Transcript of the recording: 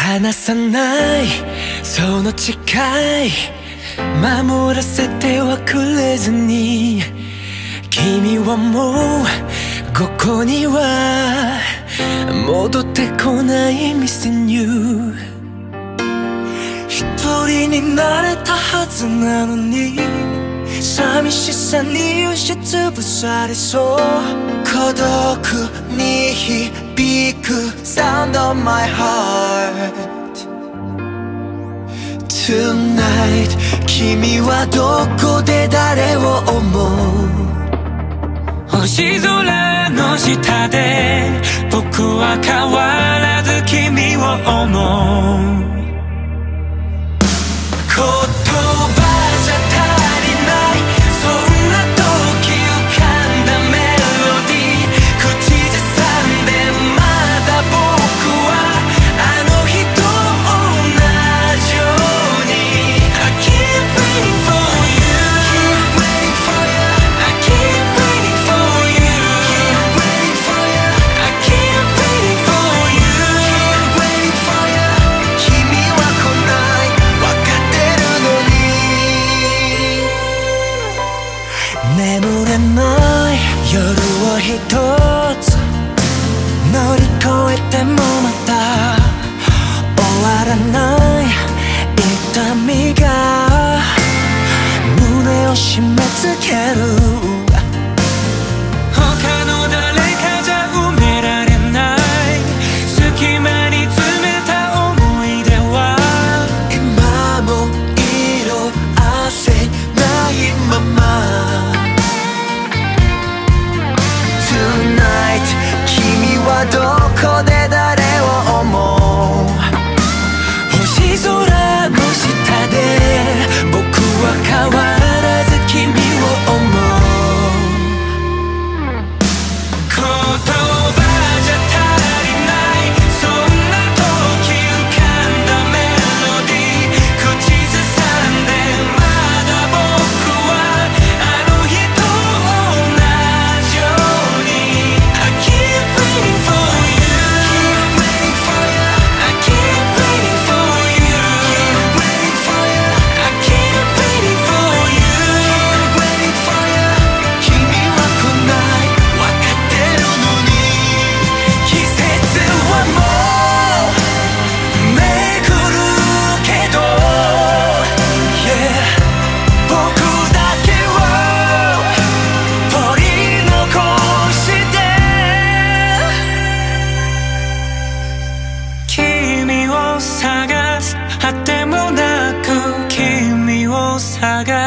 離さないその誓い守らせてはくれずに君はもうここには戻ってこない Missing you 一人になれたはずなのに寂しさに押しつぶされそう孤独に響く Sound of my heart Tonight 君はどこで誰を思う星空の下で僕は変わらず君を思う言葉じゃ足りないそんな時浮かんだメロディー口ずさんでまだ僕はあの日と同じように I keep waiting for you Keep waiting for you I keep waiting for you Keep waiting for you I keep waiting for you Keep waiting for you 君は来ないわかってるのに眠れない夜を一つ乗り越えてもまた終わらない痛みが胸を締め付ける他の誰かじゃ埋められない隙間に詰めた思い出は今も色褪せないまま Tonight 君はどこで誰を思う星空の下で僕は変わらず君を思う言葉じゃ足りないそんな時浮かんだメロディー口ずさんでまだ僕はあの日と同じように I keep waiting for you Keep waiting for you I keep waiting for you Keep waiting for you I keep waiting for you Keep waiting for you 君は来ないわかってるのに季節はもう巡るけど Yeah 僕だけを取り残して君を探す果てもなく君を探